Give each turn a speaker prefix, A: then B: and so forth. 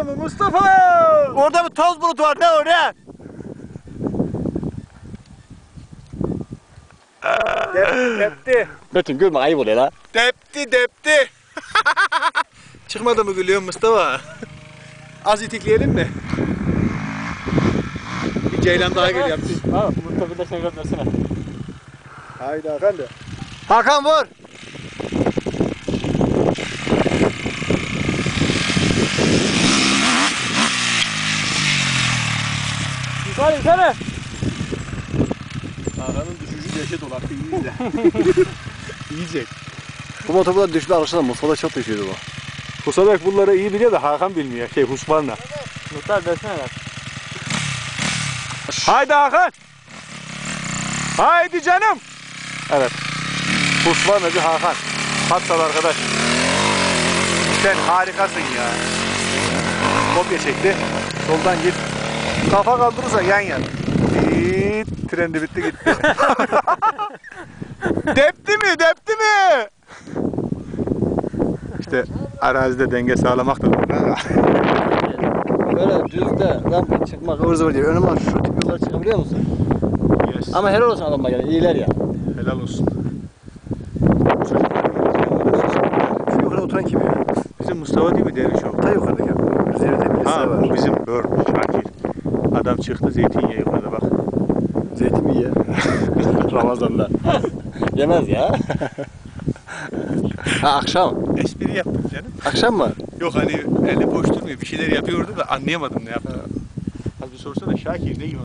A: mı Mustafa?
B: Orada bir toz bulutu var, ne o ne?
A: Depti.
C: Metin gülme, ayıp oluyor la.
A: Depti. Çıkmadı mı gülüyor Mustafa? Az itikleyelim mi? Bir ceylan daha geliyor.
C: Ha, Mustafa da sen versene.
A: Haydi Hakan de.
B: Hakan vur.
C: Yukarı sana.
A: Hakan'ın düşüşü dehşet olarak iyi izle. İyicek.
B: Bu motorda düşme alışına Mustafa çok düşüyordu bu.
A: Kusadak bunları iyi biliyor da Hakan bilmiyor. Husman'la.
C: Muhtar versene lan.
A: Haydi Hakan. Haydi canım. Evet. Husman'la Hakan. Hatsal arkadaş. Sen harikasın ya. Kopya çekti. Soldan git. Kafa kaldırırsa yan yan. Trendi bitti gitti. Depti mi? İşte arazide denge sağlamak da
C: Böyle düzde rampa çıkmak ıvır zıvır diyor. Önüme şu tip yukarı çıkabiliyor musun?
A: yes.
C: Ama helal olsun adamlar yani iyiler ya.
A: Helal olsun.
B: Şu yukarıda oturan kim ya?
A: Bizim Mustafa değil mi Dervişoğlu?
B: Ta yukarıdaki abi. Üzerinde birisi
A: Ha
B: var.
A: bu bizim Şakir. Adam çıktı zeytinyağı yukarıda bak.
B: Zeytin mi ye?
C: Ramazan'da. Yemez ya. Ha, akşam.
A: Espri yaptım canım.
C: Akşam mı?
A: Yok hani eli boş durmuyor. Bir şeyler yapıyordu da anlayamadım ne yaptı. Az bir sorsana Şakir ne yiyor?